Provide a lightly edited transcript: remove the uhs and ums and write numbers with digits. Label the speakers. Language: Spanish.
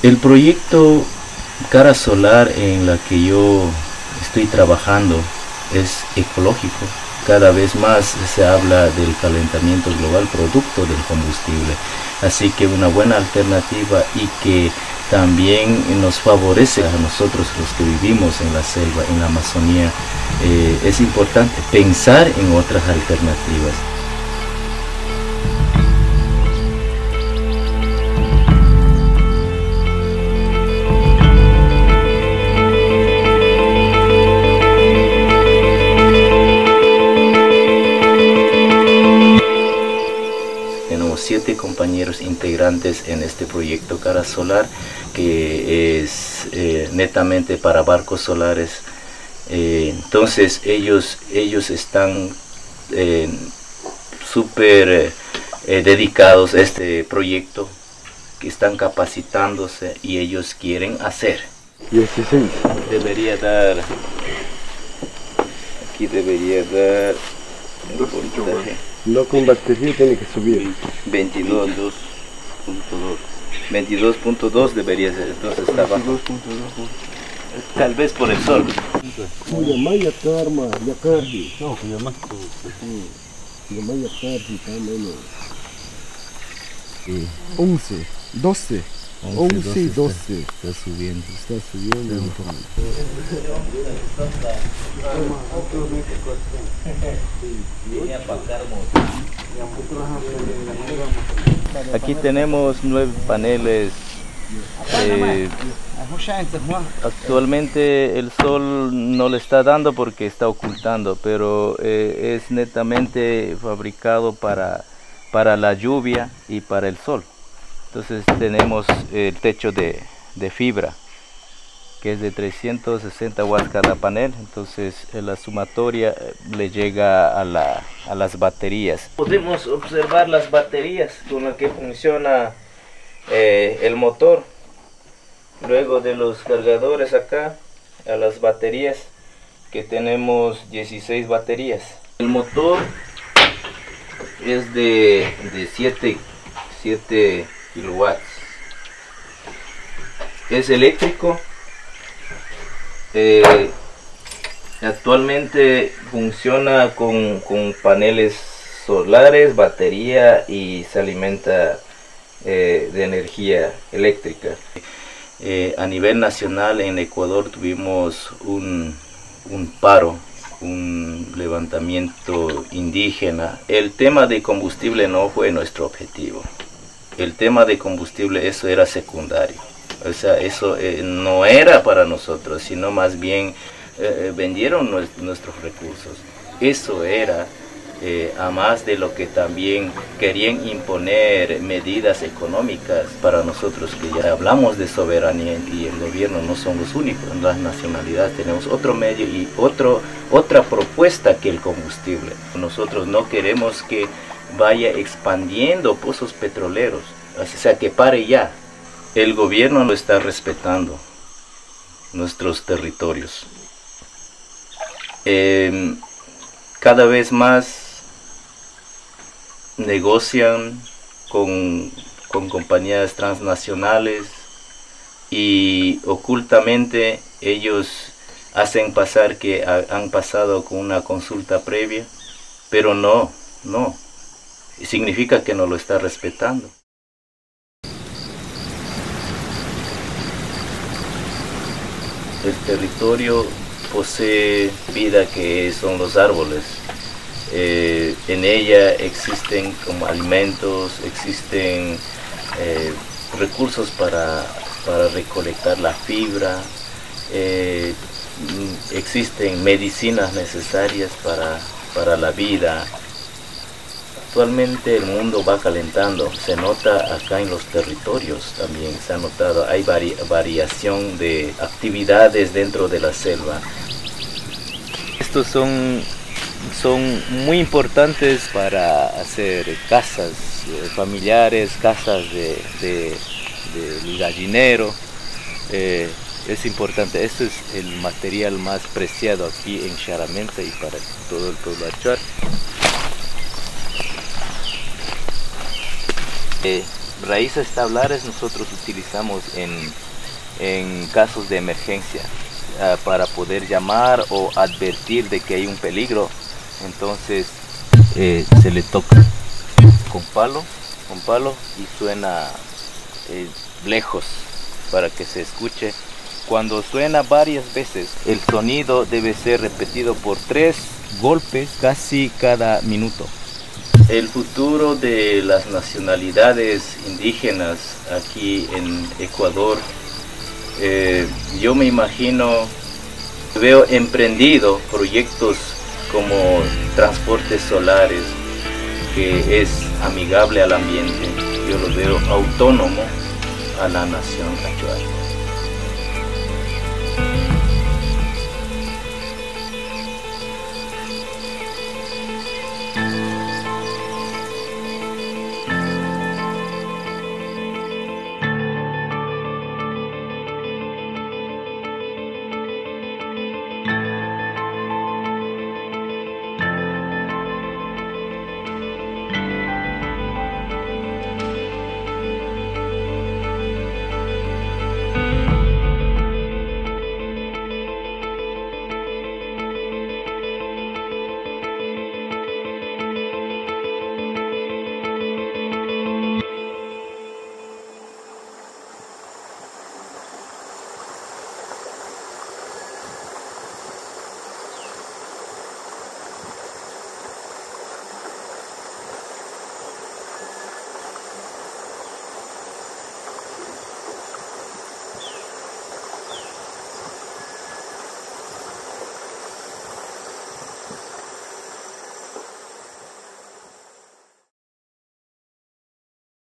Speaker 1: El proyecto Cara Solar en la que yo estoy trabajando es ecológico. Cada vez más se habla del calentamiento global producto del combustible. Así que una buena alternativa y que también nos favorece a nosotros los que vivimos en la selva, en la Amazonía. Es importante pensar en otras alternativas. Tenemos 7 compañeros integrantes en este proyecto Cara Solar, que es netamente para barcos solares. Entonces ellos están súper dedicados a este proyecto, que están capacitándose y ellos quieren hacer.
Speaker 2: 16.
Speaker 1: Debería dar, aquí debería dar el voltaje.
Speaker 2: No con batería, tiene que subir.
Speaker 1: 22.2 debería ser, entonces está bajo. Tal vez por el sol.
Speaker 2: 11, 12. 11 y 12.
Speaker 1: Está subiendo.
Speaker 2: Está subiendo.
Speaker 1: Aquí tenemos 9 paneles. Actualmente el sol no le está dando porque está ocultando, pero es netamente fabricado para la lluvia y para el sol. Entonces tenemos el techo de fibra, que es de 360 watts cada panel. Entonces la sumatoria le llega a las baterías. Podemos observar las baterías con las que funciona el motor. Luego de los cargadores acá, a las baterías, que tenemos 16 baterías. El motor es de 7 kilowatts. Es eléctrico. Actualmente funciona con paneles solares, batería, y se alimenta de energía eléctrica. A nivel nacional en Ecuador tuvimos un paro, un levantamiento indígena. El tema de combustible no fue nuestro objetivo. El tema de combustible, eso era secundario. O sea, eso no era para nosotros, sino más bien vendieron nuestros recursos. Eso era, a más de lo que también querían imponer medidas económicas para nosotros, que ya hablamos de soberanía, y el gobierno no son los únicos. En las nacionalidades tenemos otro medio y otra propuesta que el combustible. Nosotros no queremos que vaya expandiendo pozos petroleros, o sea, que pare ya. El gobierno no está respetando nuestros territorios. Cada vez más negocian con compañías transnacionales y ocultamente ellos hacen pasar que han pasado con una consulta previa, pero no, significa que no lo está respetando. El territorio posee vida, que son los árboles. En ella existen como alimentos, existen recursos para recolectar la fibra, existen medicinas necesarias para la vida. Actualmente el mundo va calentando, se nota acá en los territorios también, se ha notado, hay variación de actividades dentro de la selva. Estos son muy importantes para hacer casas familiares, casas del gallinero. Es importante, esto es el material más preciado aquí en Xaramenta y para todo el pueblo achuar. raíces tablares nosotros utilizamos en casos de emergencia para poder llamar o advertir de que hay un peligro. Entonces se le toca con palo y suena lejos para que se escuche. Cuando suena varias veces, el sonido debe ser repetido por 3 golpes casi cada minuto. El futuro de las nacionalidades indígenas aquí en Ecuador, yo me imagino, veo emprendido proyectos como transportes solares, que es amigable al ambiente. Yo lo veo autónomo a la nación Achuar.